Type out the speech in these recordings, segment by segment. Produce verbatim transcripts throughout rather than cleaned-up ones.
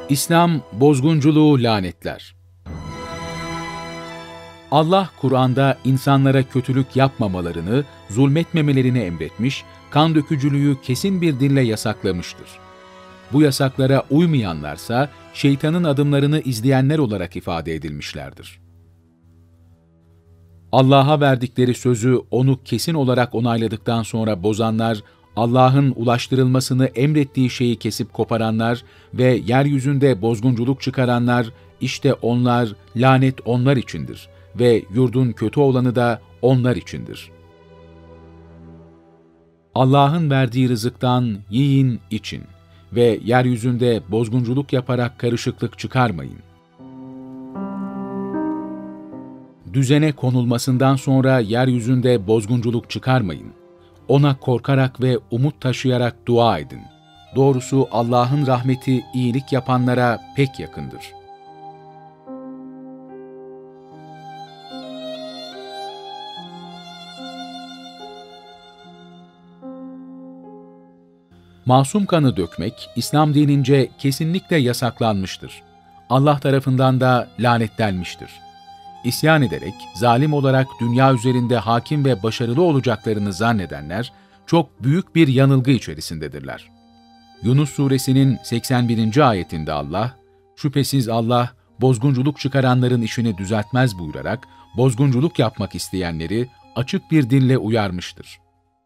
İslam bozgunculuğu lanetler. Allah Kur'an'da insanlara kötülük yapmamalarını, zulmetmemelerini emretmiş, kan dökücülüğü kesin bir dille yasaklamıştır. Bu yasaklara uymayanlarsa şeytanın adımlarını izleyenler olarak ifade edilmişlerdir. Allah'a verdikleri sözü onu kesin olarak onayladıktan sonra bozanlar, Allah'ın ulaştırılmasını emrettiği şeyi kesip koparanlar ve yeryüzünde bozgunculuk çıkaranlar, işte onlar, lanet onlar içindir ve yurdun kötü olanı da onlar içindir. Allah'ın verdiği rızıktan yiyin, için ve yeryüzünde bozgunculuk yaparak karışıklık çıkarmayın. Düzene konulmasından sonra yeryüzünde bozgunculuk çıkarmayın. Ona korkarak ve umut taşıyarak dua edin. Doğrusu Allah'ın rahmeti iyilik yapanlara pek yakındır. Masum kanı dökmek, İslam dinince kesinlikle yasaklanmıştır. Allah tarafından da lanetlenmiştir. İsyan ederek, zalim olarak dünya üzerinde hakim ve başarılı olacaklarını zannedenler, çok büyük bir yanılgı içerisindedirler. Yunus suresinin seksen birinci ayetinde Allah, şüphesiz Allah, bozgunculuk çıkaranların işini düzeltmez buyurarak, bozgunculuk yapmak isteyenleri açık bir dille uyarmıştır.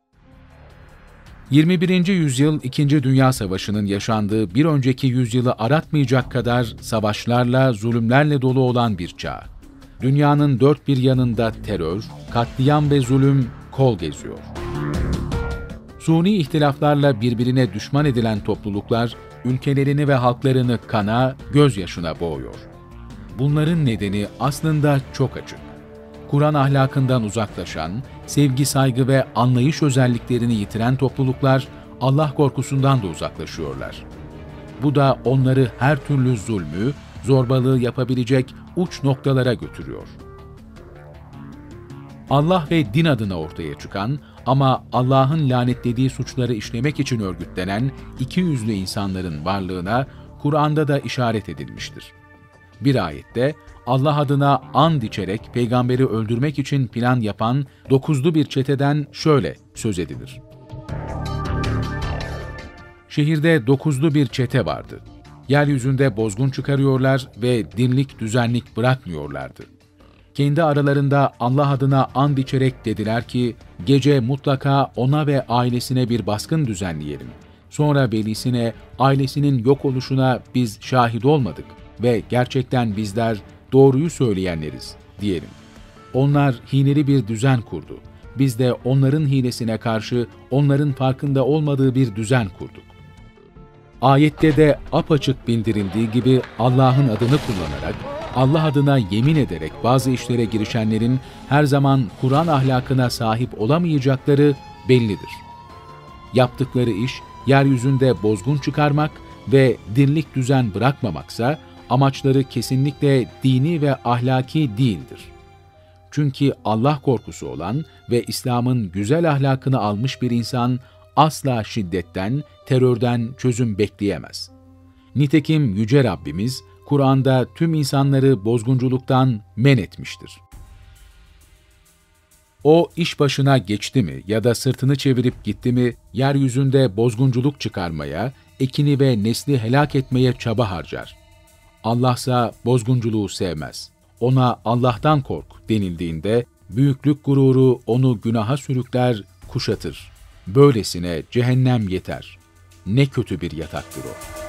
yirmi birinci yüzyıl İkinci Dünya Savaşı'nın yaşandığı bir önceki yüzyılı aratmayacak kadar savaşlarla, zulümlerle dolu olan bir çağ. Dünyanın dört bir yanında terör, katliam ve zulüm kol geziyor. Suni ihtilaflarla birbirine düşman edilen topluluklar, ülkelerini ve halklarını kana, gözyaşına boğuyor. Bunların nedeni aslında çok açık. Kur'an ahlakından uzaklaşan, sevgi, saygı ve anlayış özelliklerini yitiren topluluklar, Allah korkusundan da uzaklaşıyorlar. Bu da onları her türlü zulmü, zorbalığı yapabilecek uç noktalara götürüyor. Allah ve din adına ortaya çıkan ama Allah'ın lanetlediği suçları işlemek için örgütlenen ikiyüzlü insanların varlığına Kur'an'da da işaret edilmiştir. Bir ayette Allah adına and içerek peygamberi öldürmek için plan yapan dokuzlu bir çeteden şöyle söz edilir. Şehirde dokuzlu bir çete vardı. Yeryüzünde bozgun çıkarıyorlar ve dinlik düzenlik bırakmıyorlardı. Kendi aralarında Allah adına and içerek dediler ki, gece mutlaka ona ve ailesine bir baskın düzenleyelim. Sonra velisine, ailesinin yok oluşuna biz şahit olmadık ve gerçekten bizler doğruyu söyleyenleriz diyelim. Onlar hileli bir düzen kurdu. Biz de onların hilesine karşı onların farkında olmadığı bir düzen kurduk. Ayette de apaçık bildirildiği gibi Allah'ın adını kullanarak, Allah adına yemin ederek bazı işlere girişenlerin her zaman Kur'an ahlakına sahip olamayacakları bellidir. Yaptıkları iş, yeryüzünde bozgun çıkarmak ve dinlik düzen bırakmamaksa, amaçları kesinlikle dini ve ahlaki değildir. Çünkü Allah korkusu olan ve İslam'ın güzel ahlakını almış bir insan, asla şiddetten, terörden çözüm bekleyemez. Nitekim Yüce Rabbimiz, Kur'an'da tüm insanları bozgunculuktan men etmiştir. O iş başına geçti mi ya da sırtını çevirip gitti mi, yeryüzünde bozgunculuk çıkarmaya, ekini ve nesli helak etmeye çaba harcar. Allah'sa bozgunculuğu sevmez. Ona Allah'tan kork denildiğinde, büyüklük gururu onu günaha sürükler, kuşatır. Böylesine cehennem yeter. Ne kötü bir yataktır o.